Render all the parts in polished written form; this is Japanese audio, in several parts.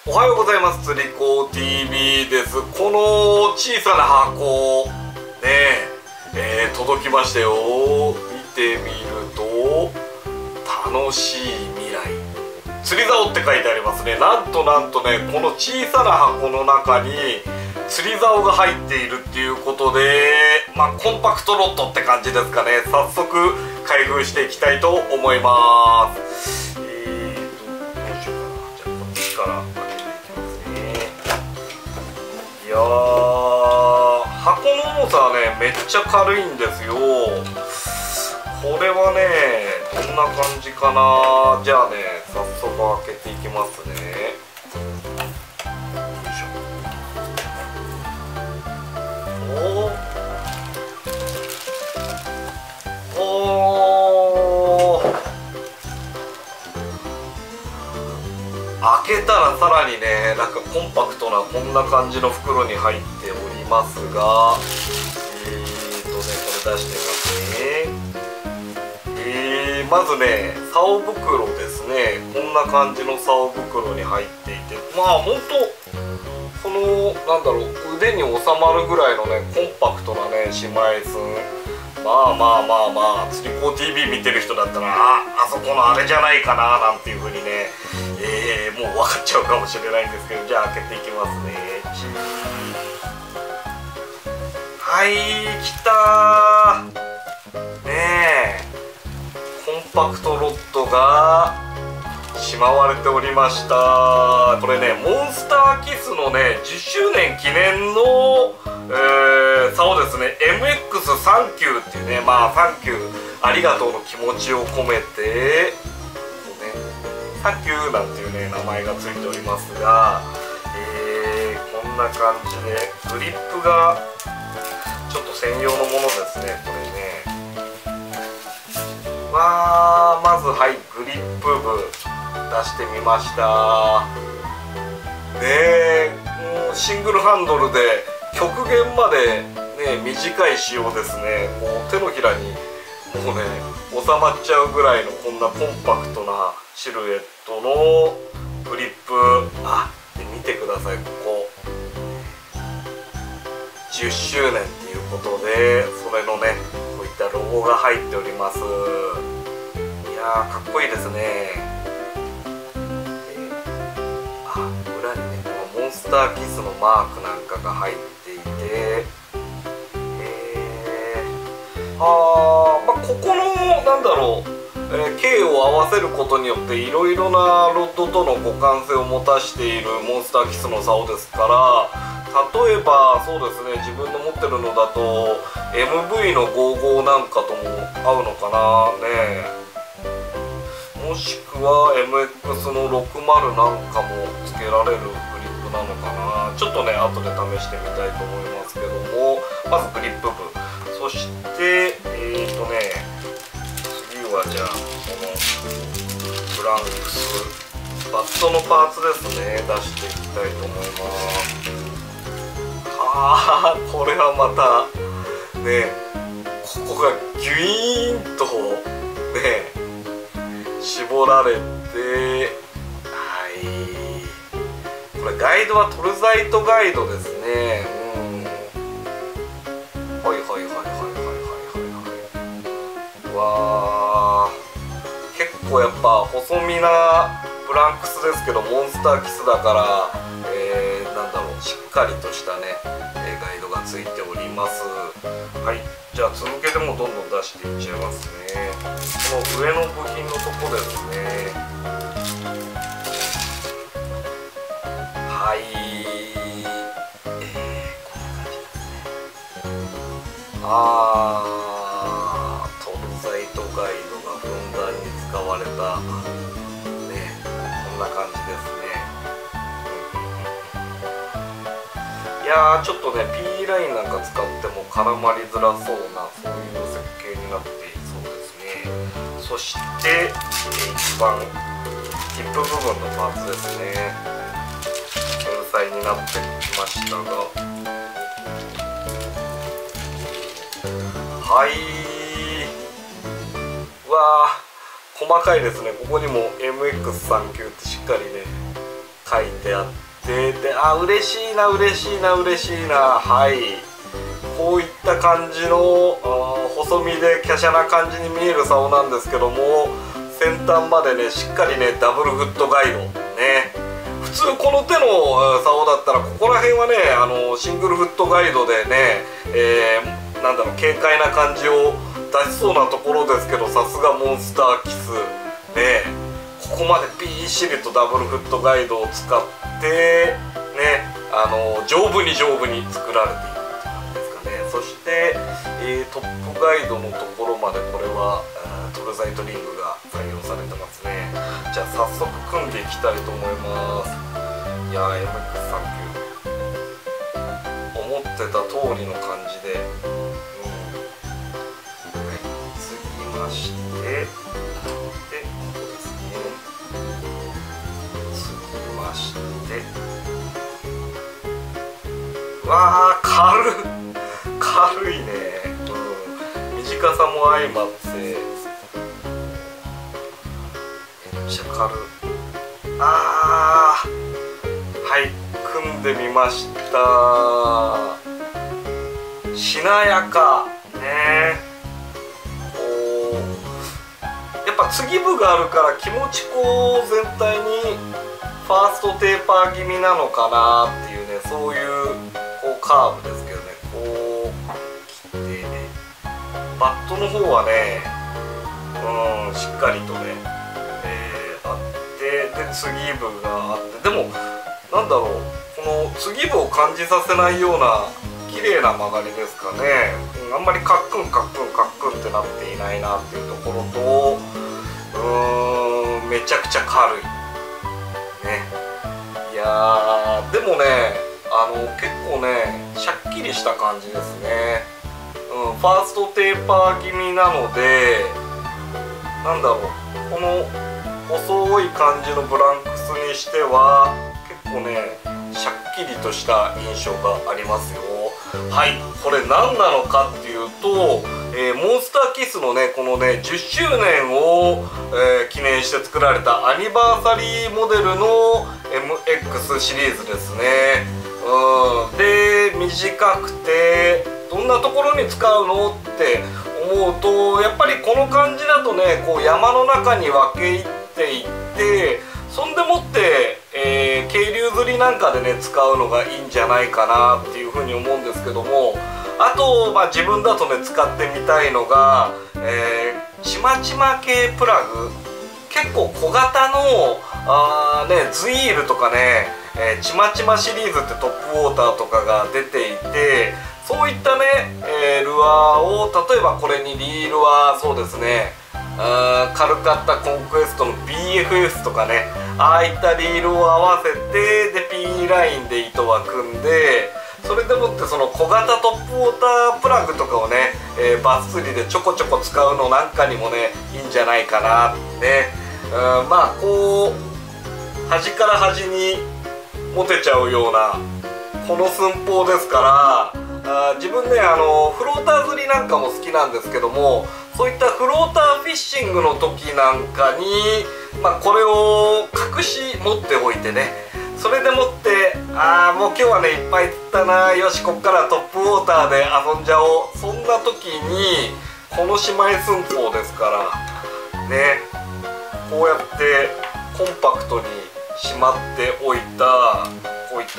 おはようございます。つりこ TV です。この小さな箱ね届きましたよ。見てみると楽しい未来釣り竿って書いてありますね。なんとね、この小さな箱の中に釣り竿が入っているっていうことで、コンパクトロッドって感じですかね。早速開封していきたいと思います。どうしようかな。じゃあこっちからいやー、箱の重さはねめっちゃ軽いんですよ。これはねどんな感じかな。じゃあね早速開けていきますね。よいしょ。おー、開けたらさらにねなんかコンパクトなこんな感じの袋に入っておりますが、これ出してみますね。まずね竿袋ですね。こんな感じの竿袋に入っていて、ほんとこの腕に収まるぐらいのねコンパクトなねしまい寸。釣り子 TV 見てる人だったらあそこのあれじゃないかななんていう風にね、もう分かっちゃうかもしれないんですけど、じゃあ開けていきますね。はい、来たーねえ、コンパクトロッドがしまわれておりました。これねモンスターキスのね10周年記念の竿ですね。 MX サンキューっていうね、サンキューありがとうの気持ちを込めてサンキューなんていうね名前がついておりますが、こんな感じでグリップがちょっと専用のものですね。これねまずグリップ部出してみましたね。もうシングルハンドルで極限までね短い仕様ですね。こう手のひらにもうね収まっちゃうぐらいのこんなコンパクトなシルエットのグリップ。で見てください、ここ10周年っていうことでそれのねこういったロゴが入っております。いやーかっこいいですね。裏にねこのモンスターキスのマークなんかが入っていて、ここの径を合わせることによっていろいろなロッドとの互換性を持たしているモンスターキスの竿ですから、例えばそうですね自分の持ってるのだと MV の55なんかとも合うのかなね。もしくは MX の60なんかもつけられるグリップなのかな。ちょっとね後で試してみたいと思いますけども、まずグリップ部、そして次はじゃあこのブランクスバットのパーツですね出していきたいと思います。これはまたねここがギュイーンとね絞られて、これガイドはトルザイトガイドですね。結構やっぱ細身なブランクスですけどモンスターキスだからしっかりとしたねガイドがついております。じゃあ続けてもどんどん出していっちゃいますね。この上の部品のとこですね。こんな感じですね。トルザイトガイドがふんだんに使われたねこんな感じですね。いやーちょっとね P ラインなんか使っても絡まりづらそうなそういう設計になっていそうですね。そして一番ヒップ部分のパーツですね。繊細になってきましたが、細かいですね。ここにも MX39 ってしっかりね書いてあって、で嬉しいな嬉しいな嬉しいな。はい、こういった感じの細身で華奢な感じに見える竿なんですけども、先端までねしっかりねダブルフットガイドね。普通この手の竿だったらここら辺はねシングルフットガイドでね、なんだろう、軽快な感じを出しそうなところですけど、さすがモンスターキスね、ここまでびっしりとダブルフットガイドを使ってね、丈夫に丈夫に作られているって感じですかね。そして、トップガイドのところまでこれはトルザイトリングが採用されてますね。じゃあ早速組んでいきたいと思います。いやー MX39 思ってた通りの感じで、はい、継ぎまして、でここですね、継ぎまして、わー軽いね、短さも相まってめっちゃ軽い。はい、組んでみました。しなやかね。こうやっぱ継ぎ部があるから気持ちこう全体にファーストテーパー気味なのかなっていうね、そういうこうカーブですけどね、こう切ってね、バットの方はねしっかりとね、あって、で継ぎ部があって、でもなんだろう、この継ぎ部を感じさせないような綺麗な曲がりですかね。あんまりカックンカックンカックンってなっていないなっていうところと、めちゃくちゃ軽いね。いやーでもね結構ねシャッキリした感じですね。ファーストテーパー気味なので、なんだろう、この細い感じのブランクスにしては結構ねシャッキリとした印象がありますよ。はい、これ何なのかっていうと、モンスターキスのねこのね10周年を、記念して作られたアニバーサリーモデルの MX シリーズですね。で短くてどんなところに使うのって思うと、やっぱりこの感じだとねこう山の中に分け入っていって、そんでもって渓流釣りなんかでね使うのがいいんじゃないかなっていうふうに思うんですけども、あと、自分だとね使ってみたいのが、ちまちま系プラグ、結構小型のズイールとかね、ちまちまシリーズってトップウォーターとかが出ていて、そういったね、ルアーを例えばこれにリールはそうですね、カルカッタコンクエストの BFS とかね、ああいったリールを合わせて、で P ラインで糸は組んで、それでもってその小型トップウォータープラグとかをね、バス釣りでちょこちょこ使うのなんかにもねいいんじゃないかなってね。こう端から端に持てちゃうようなこの寸法ですから、自分ねフローター釣りなんかも好きなんですけども、そういったフローターフィッシングの時なんかに、これを隠し持っておいてね、それでもってもう今日はねいっぱい釣ったな、よしこっからトップウォーターで遊んじゃおう、そんな時にこの姉妹寸法ですからね、こうやってコンパクトにしまっておいたこういった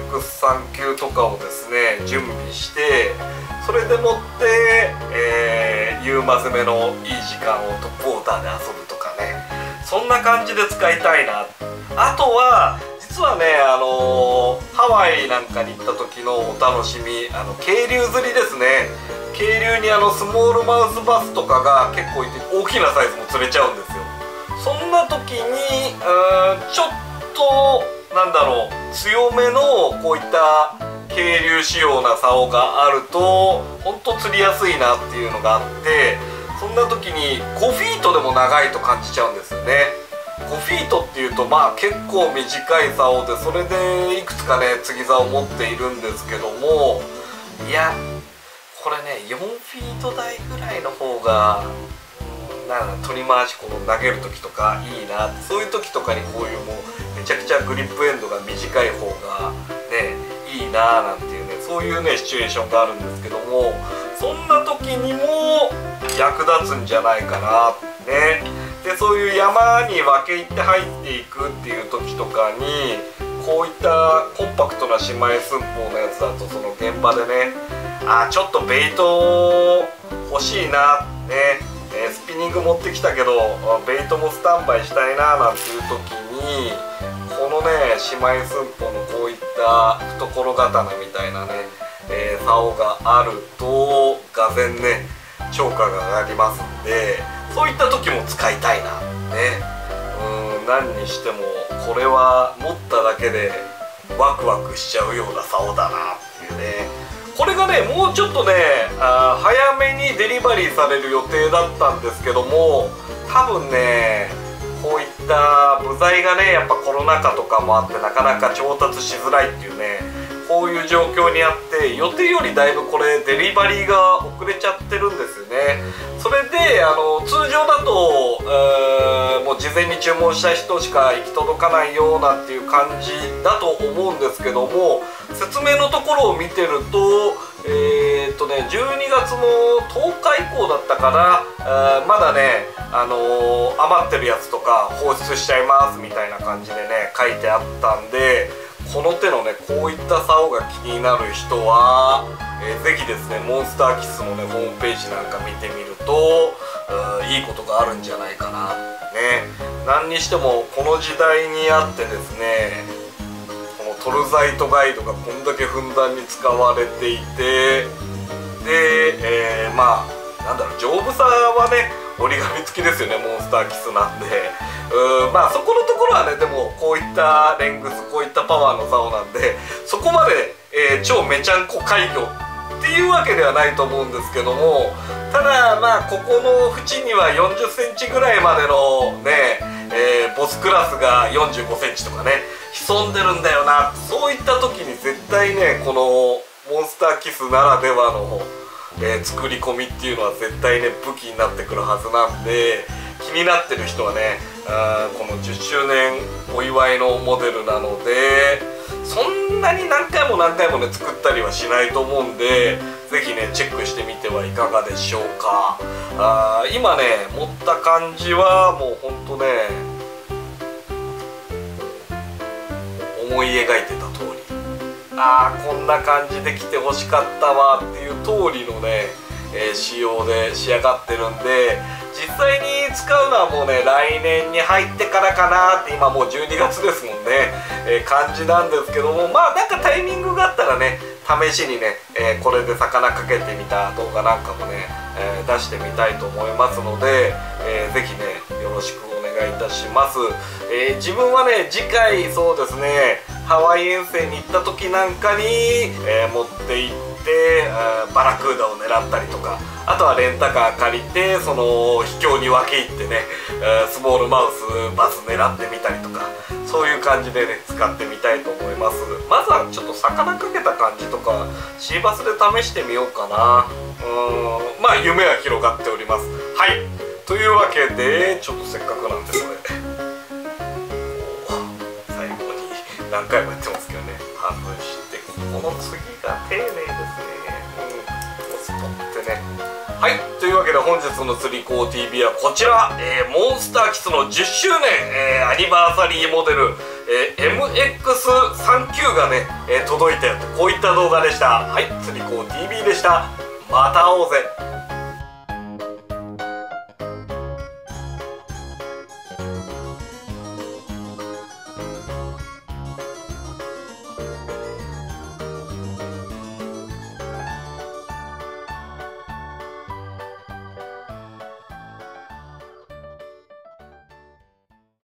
MX39 とかをですね準備して、それでもって夕間攻めのいい時間をトップウォーターで遊ぶとかね、そんな感じで使いたいな。あとは実はねハワイなんかに行った時のお楽しみ、渓流釣りですね。渓流にスモールマウスバスとかが結構いて、大きなサイズも釣れちゃうんですよ。そんな時にちょっとなんだろう、強めのこういった渓流仕様な竿があるとほんと釣りやすいなっていうのがあって、そんな時に5フィートでも長いと感じちゃうんですよね。5フィートっていうと結構短い竿で、それでいくつかね継ぎ竿を持っているんですけども、いやこれね4フィート台ぐらいの方が取り回しこの投げる時とかいいなって、そういう時とかにこういうもうめちゃくちゃグリップエンドが短い方がねいいななんていうね、そういうねシチュエーションがあるんですけども、そんな時にも役立つんじゃないかなね。でそういう山に分け入って入っていくっていう時とかにこういったコンパクトな姉妹寸法のやつだと、その現場でねちょっとベイト欲しいなね、スピニング持ってきたけどベイトもスタンバイしたいななんていう時に、このね姉妹寸法のこういった懐刀みたいなね、竿があるとがぜんね超過が上がりますんで、そういった時も使いたいなね。何にしてもこれは持っただけでワクワクしちゃうような竿だなっていうね。これがねもうちょっとね早めにデリバリーされる予定だったんですけども、多分ねこういった部材がねやっぱコロナ禍とかもあってなかなか調達しづらいっていうね、こういう状況にあって予定よりだいぶこれデリバリーが遅れちゃってるんですよね。それで通常だと、もう事前に注文した人しか行き届かないようなっていう感じだと思うんですけども、説明のところを見てると12月の10日以降だったかな、まだね余ってるやつとか放出しちゃいますみたいな感じでね書いてあったんで、この手のねこういった竿が気になる人は、ぜひですねモンスターキスのねホームページなんか見てみるといいことがあるんじゃないかなね。何にしてもこの時代にあってですね、このトルザイトガイドがこんだけふんだんに使われていて、で、まあなんだろう、丈夫さはね折り紙付きですよね、モンスターキスなんで。まあそこのところはね、でもこういったレングス、こういったパワーの竿なんで、そこまで、超めちゃんこ怪魚っていうわけではないと思うんですけども、ただまあここの縁には40センチぐらいまでのね、ボスクラスが45センチとかね潜んでるんだよな。そういった時に絶対ねこのモンスターキスならではの、作り込みっていうのは絶対ね武器になってくるはずなんで、気になってる人はねこの10周年お祝いのモデルなので、そんなに何回も何回もね作ったりはしないと思うんで、是非ねチェックしてみてはいかがでしょうか。今ね持った感じはもうほんとね思い描いてた通り、こんな感じで来てほしかったわっていう通りのね、仕様で仕上がってるんで、実際に使うのはもうね来年に入ってからかなって、今もう12月ですもんね、感じなんですけども、まあなんかタイミングがあったらね試しにね、これで魚かけてみた動画なんかもね、出してみたいと思いますので、是非ねよろしくお願いいたします。自分はね次回そうですねハワイ遠征に行った時なんかに、持って行ってバラクーダを狙ったりとか、あとはレンタカー借りてその秘境に分け入ってねスモールマウスバス狙ってみたりとか、そういう感じでね使ってみたいと思います。まずはちょっと魚かけた感じとかシーバスで試してみようかな。まあ夢は広がっております。はい、というわけでちょっとせっかくなんでこれ最後に何回もやってますけどね、半分してこの次が丁寧ですね。スポッてね。はい、というわけで本日の釣り子 TV はこちら、モンスターキスの10周年、アニバーサリーモデル、MX39 がね、届いたよと、こういった動画でした。はい、釣り子 TV でした。また会おうぜ。